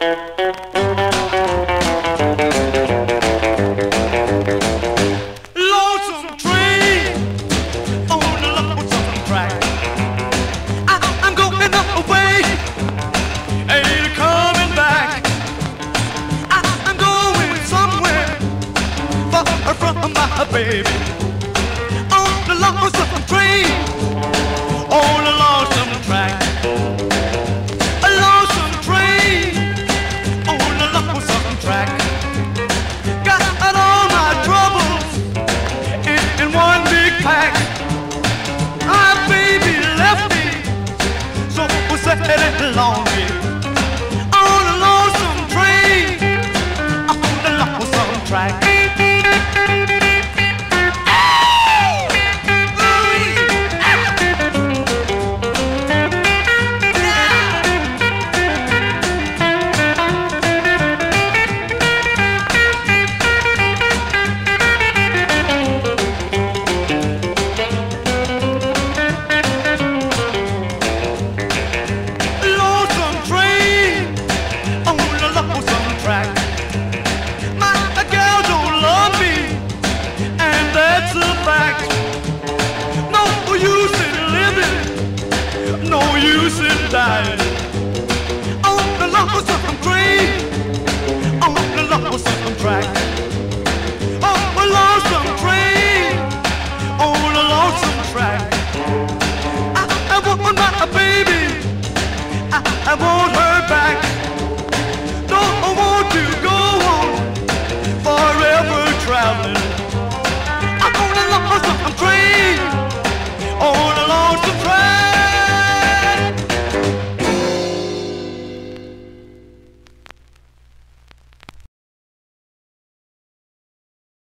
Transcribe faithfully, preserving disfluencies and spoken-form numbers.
Lonesome train on the lonesome track. I, I'm going away, ain't coming back. I, I'm going somewhere far from my baby on the lonesome train.